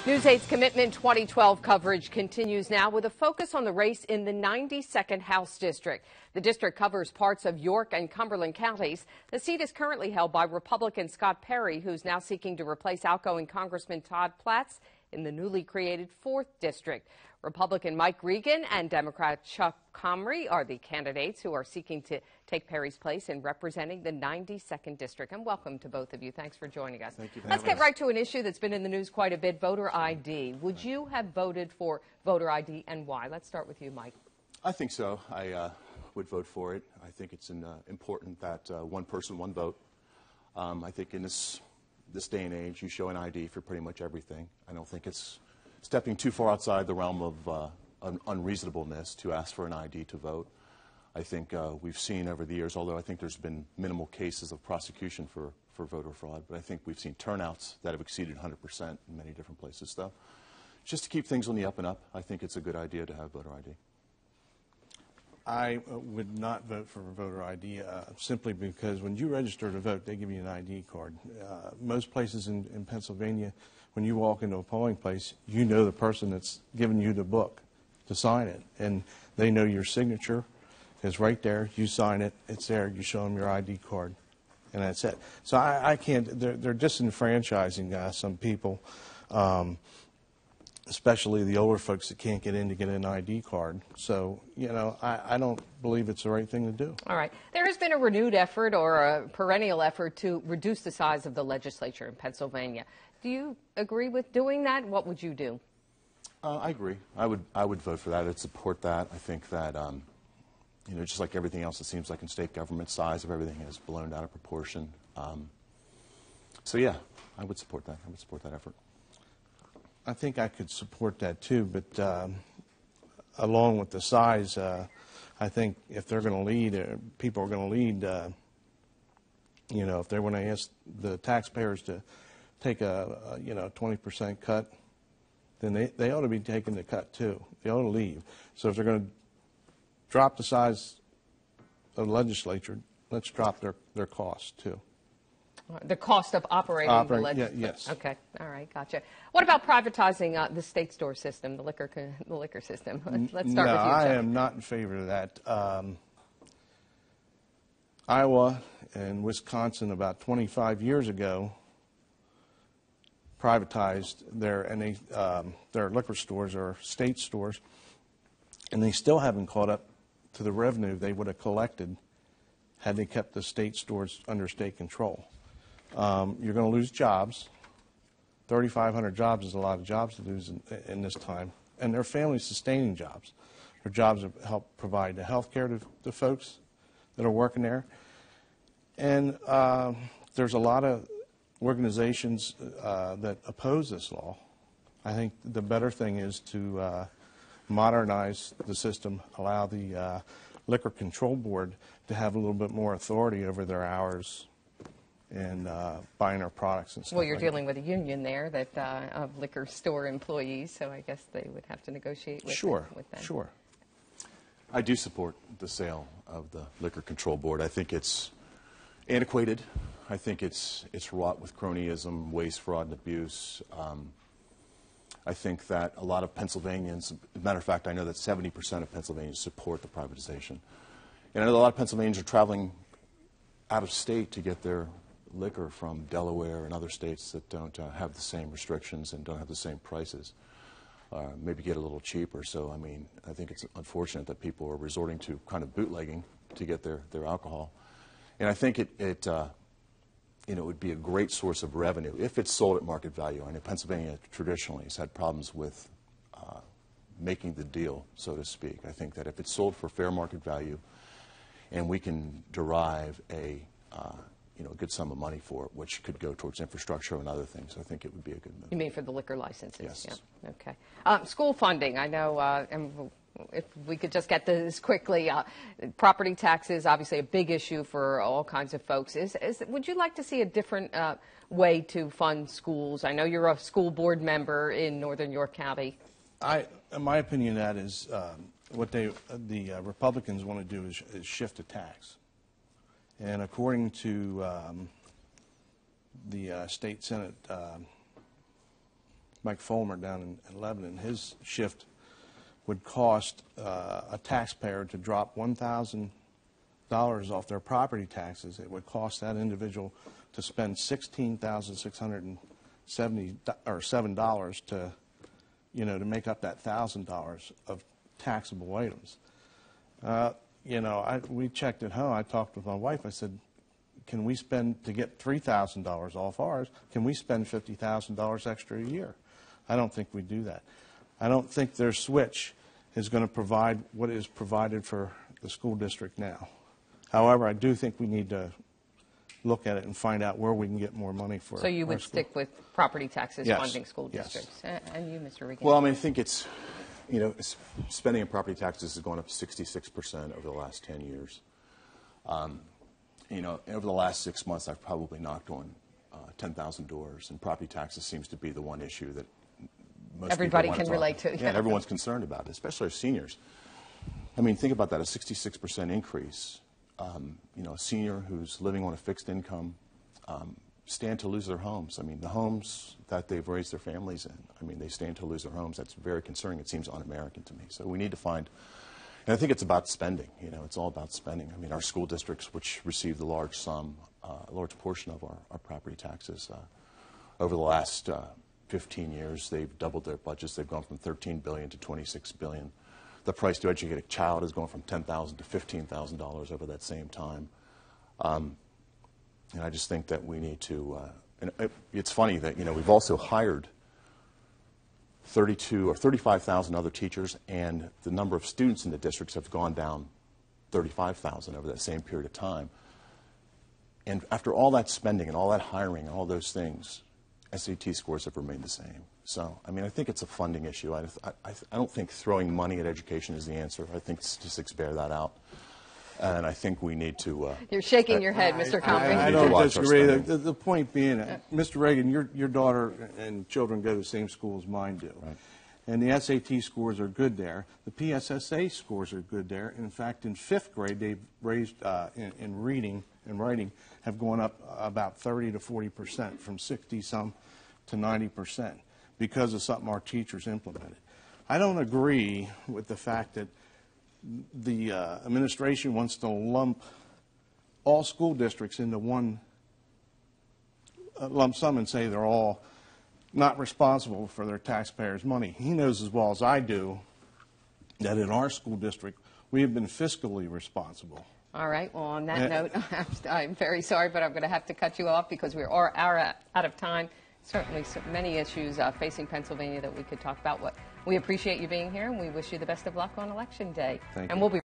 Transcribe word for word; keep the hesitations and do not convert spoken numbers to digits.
News eight's Commitment twenty twelve coverage continues now with a focus on the race in the ninety-second House District. The district covers parts of York and Cumberland counties. The seat is currently held by Republican Scott Perry, who's now seeking to replace outgoing Congressman Todd Platts in the newly created fourth District. Republican Mike Regan and Democrat Chuck Comrey are the candidates who are seeking to take Perry's place in representing the ninety-second District. And welcome to both of you. Thanks for joining us. Thank you. Let's get right to an issue that's been in the news quite a bit, voter I D. Would you have voted for voter I D and why? Let's start with you, Mike. I think so. I uh, would vote for it. I think it's an, uh, important that uh, one person, one vote. Um, I think in this, this day and age, you show an I D for pretty much everything. I don't think it's stepping too far outside the realm of uh, un unreasonableness to ask for an I D to vote. I think uh, we've seen over the years, although I think there's been minimal cases of prosecution for, for voter fraud, but I think we've seen turnouts that have exceeded one hundred percent in many different places. So just to keep things on the up and up, I think it's a good idea to have voter I D. I uh, would not vote for voter I D uh, simply because when you register to vote, they give you an I D card. Uh, most places in, in Pennsylvania, when you walk into a polling place, you know the person that's giving you the book to sign it, and they know your signature is right there. You sign it, it's there. You show them your I D card, and that's it. So I, I can't. They're, they're disenfranchising uh, some people. Um, especially the older folks that can't get in to get an I D card. So, you know, I, I don't believe it's the right thing to do. All right. There has been a renewed effort or a perennial effort to reduce the size of the legislature in Pennsylvania. Do you agree with doing that? What would you do? Uh, I agree. I would, I would vote for that. I'd support that. I think that, um, you know, just like everything else, it seems like in state government, size of everything is blown out of proportion. Um, so, yeah, I would support that. I would support that effort. I think I could support that too, but um, along with the size, uh, I think if they're going to lead, uh, people are going to lead, uh, you know, if they want to ask the taxpayers to take a, a you know, twenty percent cut, then they, they ought to be taking the cut too. They ought to leave. So if they're going to drop the size of the legislature, let's drop their, their costs too. The cost of operating Operate, the legislature. Yeah, yes. Okay. All right. Gotcha. What about privatizing uh, the state store system, the liquor, the liquor system? Let's, let's start no, with you, I Chuck. am not in favor of that. Um, Iowa and Wisconsin about twenty-five years ago privatized their and they, um, their liquor stores or state stores, and they still haven't caught up to the revenue they would have collected had they kept the state stores under state control. Um, you're going to lose jobs. thirty-five hundred jobs is a lot of jobs to lose in, in this time. And they're family-sustaining jobs. They're jobs that help provide the health care to, to folks that are working there. And uh, there's a lot of organizations uh, that oppose this law. I think the better thing is to uh, modernize the system, allow the uh, Liquor Control Board to have a little bit more authority over their hours and uh, buying our products and stuff. Well, you're like dealing with a union there that uh, of liquor store employees, so I guess they would have to negotiate with, sure, with them. Sure. I do support the sale of the Liquor Control Board. I think it's antiquated. I think it's, it's wrought with cronyism, waste, fraud, and abuse. Um, I think that a lot of Pennsylvanians, as a matter of fact, I know that seventy percent of Pennsylvanians support the privatization. And I know a lot of Pennsylvanians are traveling out of state to get their liquor from Delaware and other states that don't uh, have the same restrictions and don't have the same prices. Uh, maybe get a little cheaper. So, I mean, I think it's unfortunate that people are resorting to kind of bootlegging to get their, their alcohol. And I think it, it uh, you know, would be a great source of revenue if it's sold at market value. I know Pennsylvania traditionally has had problems with uh, making the deal, so to speak. I think that if it's sold for fair market value and we can derive a uh, you know, a good sum of money for it, which could go towards infrastructure and other things, I think it would be a good move. You mean for the liquor licenses? Yes. Yeah. Okay. Um, school funding, I know, uh, and if we could just get this quickly, uh, property taxes, obviously a big issue for all kinds of folks. Is, is would you like to see a different uh, way to fund schools? I know you're a school board member in Northern York County. I, in my opinion, that is um, what they, the uh, Republicans want to do is, is shift a tax. And according to um, the uh, state Senate uh, Mike Fulmer down in, in Lebanon, his shift would cost uh, a taxpayer to drop one thousand dollars off their property taxes. It would cost that individual to spend sixteen thousand six hundred seventy or seven dollars to, you know, to make up that thousand dollars of taxable items. Uh, you know, I, we checked at home. I talked with my wife. I said, can we spend, to get three thousand dollars off ours, can we spend fifty thousand dollars extra a year? I don't think we do that. I don't think their switch is going to provide what is provided for the school district now. However, I do think we need to look at it and find out where we can get more money for. So you would stick with property taxes Yes. funding school Yes. districts. And you, Mister Regan? Well, I mean, I think it's, you know, spending on property taxes has gone up sixty-six percent over the last ten years. Um, you know, over the last six months, I've probably knocked on uh, ten thousand doors, and property taxes seems to be the one issue that most Everybody people want can to relate talk. to. Yeah, and everyone's concerned about it, especially our seniors. I mean, think about that, a sixty-six percent increase. Um, you know, a senior who's living on a fixed income um, stand to lose their homes. I mean, the homes that they've raised their families in, I mean, they stand to lose their homes. That's very concerning. It seems un-American to me. So we need to find, and I think it's about spending. You know, it's all about spending. I mean, our school districts, which receive the large sum, uh, a large portion of our, our property taxes, uh, over the last uh, fifteen years, they've doubled their budgets. They've gone from thirteen billion dollars to twenty-six billion dollars. The price to educate a child has gone from ten thousand dollars to fifteen thousand dollars over that same time. Um, and I just think that we need to, uh, and it, it's funny that, you know, we've also hired thirty-two or thirty-five thousand other teachers, and the number of students in the districts have gone down thirty-five thousand over that same period of time. And after all that spending and all that hiring and all those things, S A T scores have remained the same. So, I mean, I think it's a funding issue. I, I, I don't think throwing money at education is the answer. I think statistics bear that out. And I think we need to... Uh, You're shaking your head, Mister Comrey. I, I We need to don't watch our disagree. The, spending. the, the point being, uh, Mister Reagan, your, your daughter and children go to the same school as mine do. Right. And the S A T scores are good there. The P S S A scores are good there. In fact, in fifth grade, they've raised, uh, in, in reading and writing, have gone up about thirty to forty percent, from sixty-some to ninety percent, because of something our teachers implemented. I don't agree with the fact that the uh, administration wants to lump all school districts into one uh, lump sum and say they're all not responsible for their taxpayers' money. He knows as well as I do that in our school district, we have been fiscally responsible. All right. Well, on that Uh, note, I'm very sorry, but I'm going to have to cut you off because we are are out of time. Certainly so many issues uh, facing Pennsylvania that we could talk about. What we appreciate you being here, and we wish you the best of luck on Election Day. Thank and you. we'll be